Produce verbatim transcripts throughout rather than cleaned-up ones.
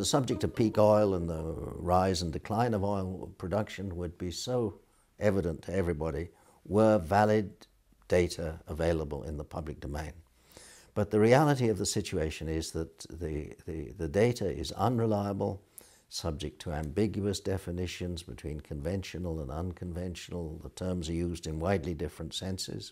the subject of peak oil and the rise and decline of oil production would be so evident to everybody were valid data available in the public domain. But the reality of the situation is that the, the, the data is unreliable, subject to ambiguous definitions between conventional and unconventional. The terms are used in widely different senses,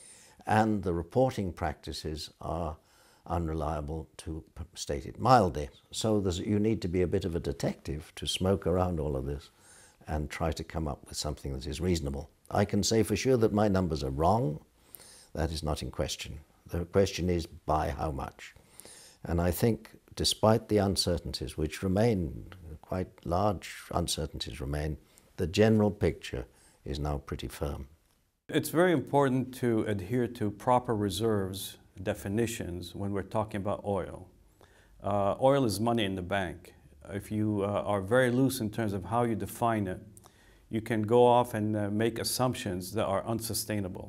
and the reporting practices are unreliable, to state it mildly. So there's, you need to be a bit of a detective to smoke around all of this and try to come up with something that is reasonable. I can say for sure that my numbers are wrong. That is not in question. The question is by how much. And I think despite the uncertainties, which remain, quite large uncertainties remain, the general picture is now pretty firm. It's very important to adhere to proper reserves definitions when we're talking about oil. Uh, oil is money in the bank. If you uh, are very loose in terms of how you define it, you can go off and uh, make assumptions that are unsustainable.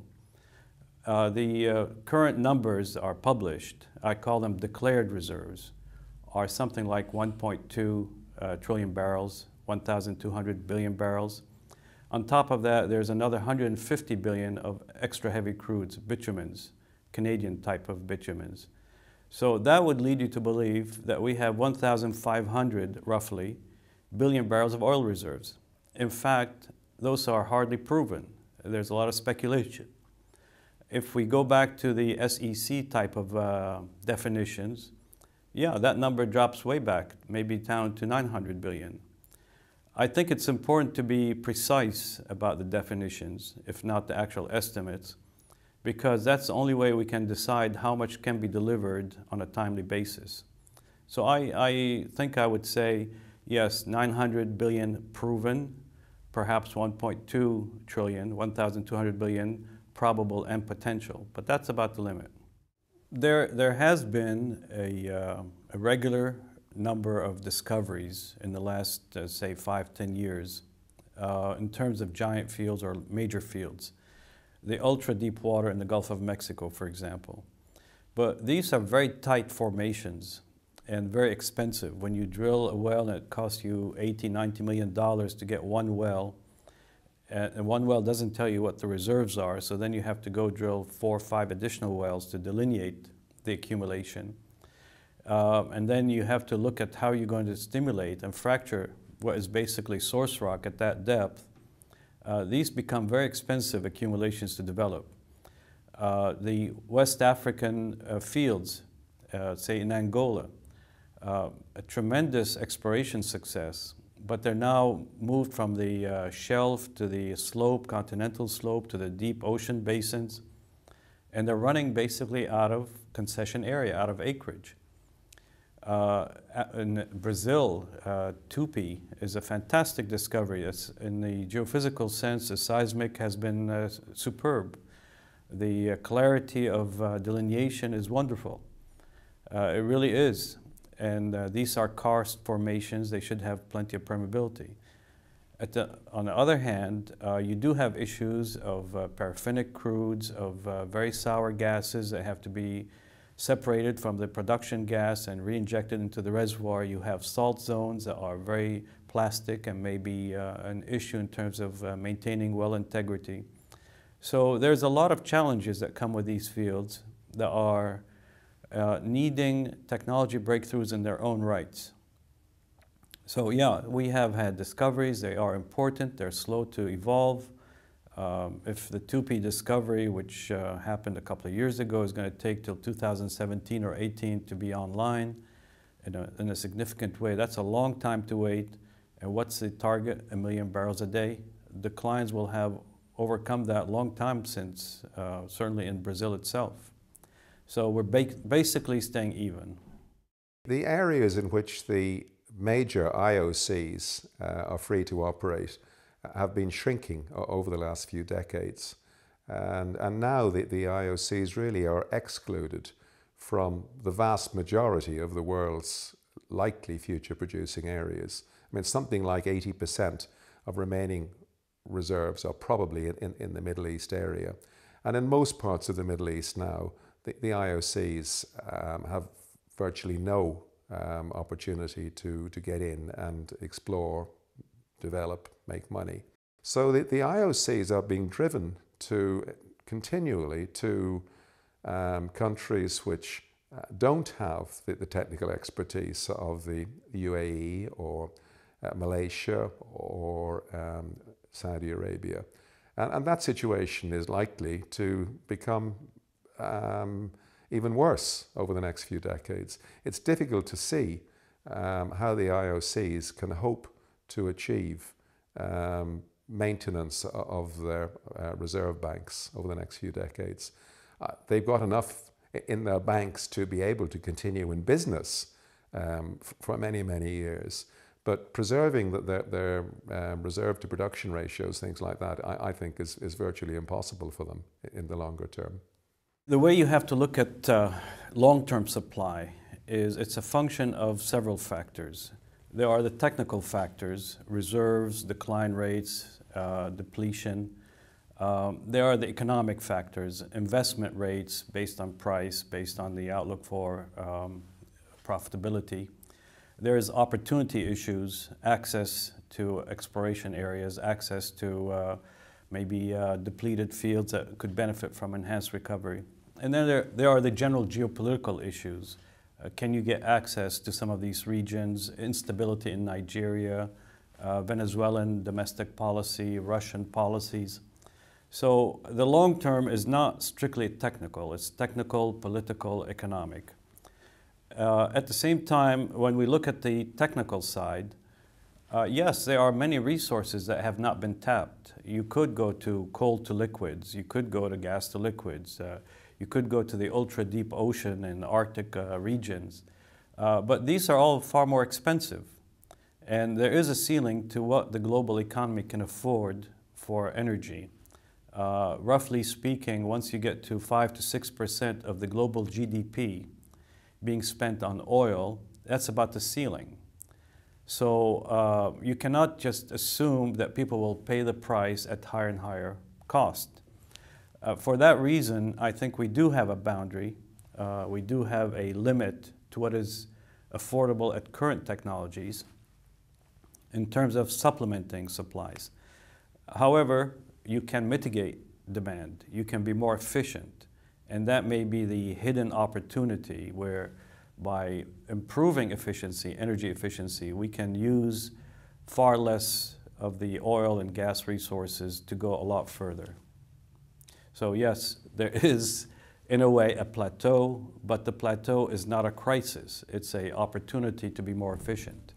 Uh, the uh, current numbers are published, I call them declared reserves, are something like one point two uh, trillion barrels, one thousand two hundred billion barrels. On top of that, there's another one hundred fifty billion of extra heavy crudes, bitumens, Canadian type of bitumens. So that would lead you to believe that we have one thousand five hundred, roughly, billion barrels of oil reserves. In fact, those are hardly proven. There's a lot of speculation. If we go back to the S E C type of uh, definitions, yeah, that number drops way back, maybe down to nine hundred billion. I think it's important to be precise about the definitions, if not the actual estimates, because that's the only way we can decide how much can be delivered on a timely basis. So I, I think I would say, yes, nine hundred billion proven, perhaps one point two trillion, one thousand two hundred billion probable and potential, but that's about the limit. There, there has been a, uh, a regular number of discoveries in the last, uh, say, five, ten years uh, in terms of giant fields or major fields. The ultra-deep water in the Gulf of Mexico, for example. But these are very tight formations and very expensive. When you drill a well and it costs you eighty, ninety million dollars to get one well, and one well doesn't tell you what the reserves are, so then you have to go drill four or five additional wells to delineate the accumulation. Uh, and then you have to look at how you're going to stimulate and fracture what is basically source rock at that depth. Uh, these become very expensive accumulations to develop. Uh, the West African uh, fields, uh, say in Angola, uh, a tremendous exploration success, but they're now moved from the uh, shelf to the slope, continental slope, to the deep ocean basins, and they're running basically out of concession area, out of acreage. Uh, in Brazil, uh, Tupi is a fantastic discovery. It's, in the geophysical sense, the seismic has been uh, superb. The uh, clarity of uh, delineation is wonderful. Uh, it really is. And uh, these are karst formations. They should have plenty of permeability. At the, on the other hand, uh, you do have issues of uh, paraffinic crudes, of uh, very sour gases that have to be separated from the production gas and re-injected into the reservoir. You have salt zones that are very plastic and may be uh, an issue in terms of uh, maintaining well integrity. So there's a lot of challenges that come with these fields that are uh, needing technology breakthroughs in their own rights. So yeah, we have had discoveries. They are important. They're slow to evolve. Um, if the Tupi discovery, which uh, happened a couple of years ago, is going to take till two thousand seventeen or eighteen to be online in a, in a significant way, that's a long time to wait. And what's the target? A million barrels a day. Declines will have overcome that long time since, uh, certainly in Brazil itself. So we're ba basically staying even. The areas in which the major I O Cs uh, are free to operate have been shrinking over the last few decades. And, and now the, the I O Cs really are excluded from the vast majority of the world's likely future producing areas. I mean, something like eighty percent of remaining reserves are probably in, in, in the Middle East area. And in most parts of the Middle East now, the, the I O Cs um, have virtually no um, opportunity to, to get in and explore, develop, make money. So the, the I O Cs are being driven to continually to um, countries which uh, don't have the, the technical expertise of the U A E or uh, Malaysia or um, Saudi Arabia. And, and that situation is likely to become um, even worse over the next few decades. It's difficult to see um, how the I O Cs can hope to achieve um, maintenance of their uh, reserve banks over the next few decades. Uh, they've got enough in their banks to be able to continue in business um, for many, many years. But preserving the, their, their um, reserve to production ratios, things like that, I, I think is, is virtually impossible for them in the longer term. The way you have to look at uh, long-term supply is it's a function of several factors. There are the technical factors, reserves, decline rates, uh, depletion. Um, there are the economic factors, investment rates based on price, based on the outlook for um, profitability. There's opportunity issues, access to exploration areas, access to uh, maybe uh, depleted fields that could benefit from enhanced recovery. And then there, there are the general geopolitical issues. Uh, can you get access to some of these regions? Instability in Nigeria, uh, Venezuelan domestic policy, Russian policies. So the long term is not strictly technical. It's technical, political, economic. Uh, at the same time, when we look at the technical side, uh, yes, there are many resources that have not been tapped. You could go to coal to liquids. You could go to gas to liquids. Uh, you could go to the ultra-deep ocean and Arctic uh, regions. Uh, but these are all far more expensive. And there is a ceiling to what the global economy can afford for energy. Uh, roughly speaking, once you get to five to six percent of the global G D P being spent on oil, that's about the ceiling. So uh, you cannot just assume that people will pay the price at higher and higher cost. Uh, for that reason, I think we do have a boundary. Uh, we do have a limit to what is affordable at current technologies in terms of supplementing supplies. However, you can mitigate demand. You can be more efficient. And that may be the hidden opportunity where by improving efficiency, energy efficiency, we can use far less of the oil and gas resources to go a lot further. So yes, there is, in a way, a plateau, but the plateau is not a crisis. It's an opportunity to be more efficient.